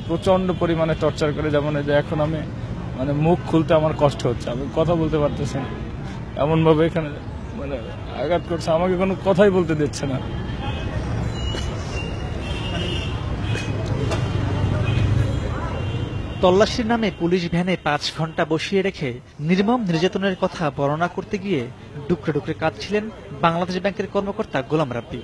প্রচন্ড পরিমাণে টর্চার করে, যেমন এই যে এখন আমি মানে মুখ খুলতে আমার কষ্ট হচ্ছে, আমি কথা বলতে পারতেছি না, এমনভাবে এখানে মানে আঘাত করছে, আমাকে কোনো কথাই বলতে দিচ্ছে না। তল্লাশির নামে পুলিশ ভ্যানে ৫ ঘন্টা বসিয়ে রেখে নির্মম নির্যাতনের কথা বর্ণনা করতে গিয়ে ডুকরে ডুকরে কাঁদছিলেন বাংলাদেশ ব্যাংকের কর্মকর্তা গোলাম রাব্বি।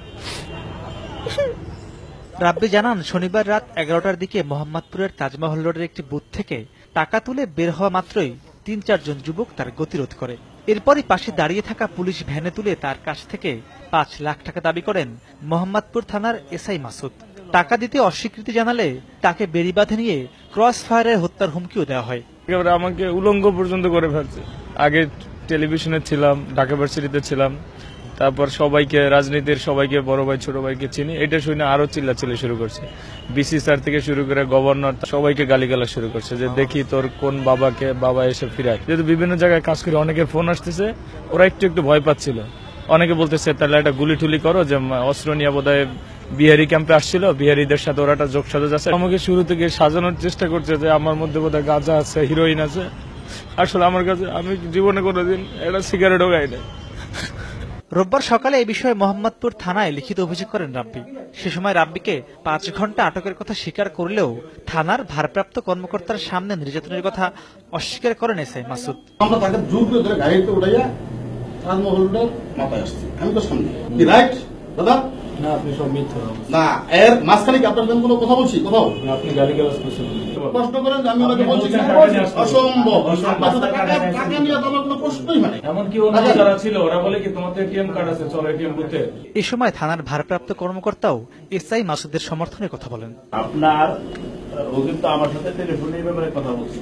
রাব্বি জানান, শনিবার রাত ১১টার দিকে মোহাম্মদপুরের তাজমহল রোডের একটি বুথ থেকে টাকা তুলে বের হওয়া মাত্রই ৩-৪ জন যুবক তার গতিরোধ করে। এরপরই পাশে দাঁড়িয়ে থাকা পুলিশ ভ্যানে তুলে তার কাছ থেকে ৫ লাখ টাকা দাবি করেন মোহাম্মদপুর থানার এসআই মাসুদ। টাকা দিতে অস্বীকৃতি জানালে তাকে বেড়িবাঁধে নিয়ে ক্রস ফায়ারে হত্যার হুমকিও দেওয়া হয়। একেবারে আমাকে উলঙ্গ পর্যন্ত করে ফেলছে। আগে টেলিভিশনে ছিলাম, ঢাকা ভার্সিটিতে ছিলাম, তারপর সবাইকে, রাজনীতির সবাইকে, বড় ভাই ছোট ভাইকে চিনি, এটা শুনে আরো চিল্লাচিল্লি শুরু করছে। বিসি স্যার থেকে শুরু করে গভর্নর সবাইকে গালিগালাজ শুরু করছে যে দেখি তোর কোন বাবাকে বাবা এসে ফিরায়। যেহেতু বিভিন্ন জায়গায় কাজ করে অনেকের ফোন আসতেছে, ওরা একটু একটু ভয় পাচ্ছিল। অনেকে বলতেছে তাহলে একটা গুলি টুলি করো, যে অস্ত্র নিয়ে বোধহয় বিহারি ক্যাম্পে আসছিল, বিহারিদের সাথে ওরা একটা যোগসাজশ আছে। আমাকে শুরু থেকে সাজানোর চেষ্টা করছে যে আমার মধ্যে বোধহয় গাঁজা আছে, হিরোইন আছে। আসলে আমার কাছে, আমি জীবনে কোনোদিন একটা সিগারেটও খাই নাই। রোববার সকালে এই বিষয়ে মোহাম্মদপুর থানায় লিখিত অভিযোগ করেন রাব্বি। সে সময় রাব্বিকে ৫ ঘন্টা আটকের কথা স্বীকার করলেও থানার ভারপ্রাপ্ত কর্মকর্তার সামনে নির্যাতনের কথা অস্বীকার করেন এসআই মাসুদ। আমরা তাকে জোর করে ধরে গাড়িতে উঠাইয়া তাজমহলটার মাথায় আসছি, আমি তো সামনে। কি রাইট দাদা? না, আপনি সব মিথ্যা। না, এর মাঝখানে কি আপনার কোনো কথা বলছি? কোথাও আপনি গালিগালাজ করছেন, প্রশ্ন করেন যে আমি ওনাকে বলছি অসম্ভব। আপনার সাথে টাকা নিয়ে তো আমার কোনো প্রশ্নই হয় না। এমনকি ওনারা যারা ছিল ওরা বলে কি তোমাদের এটিএম কার্ড আছে, চলো এটিএম বুথে। এ সময় থানার ভারপ্রাপ্ত কর্মকর্তাও এসআই মাসুদের সমর্থনে কথা বলেন। আপনার ও কিন্তু আমার সাথে টেলিফোনে ব্যাপারে কথা বলছিল।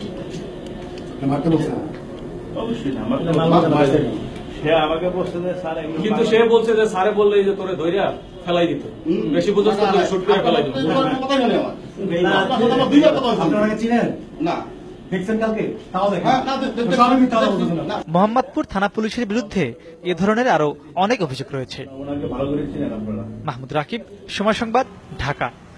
অবশ্যই না, সে আমাকে বলছে যে স্যার, কিন্তু সে বলছে যে স্যারে বললে যে তোরে ধইরা ফেলাই দিত, বেশি বুঝছ তো শুট করে ফেলাই দিত। কথাই বলে আমার আপনার দুইবার কথা হয়েছে। আপনারা চিনেন না, দেখছেন কালকে? তাও দেখেন। মোহাম্মদপুর থানা পুলিশের বিরুদ্ধে এ ধরনের আরো অনেক অভিযোগ রয়েছে। ওনাকে ভালো করে চিনেন আপনারা। মাহমুদ রাকিব, সময় সংবাদ, ঢাকা।